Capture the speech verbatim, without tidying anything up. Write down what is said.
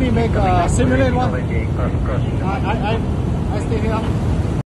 me make a simulate one. I, I, I, I stay here.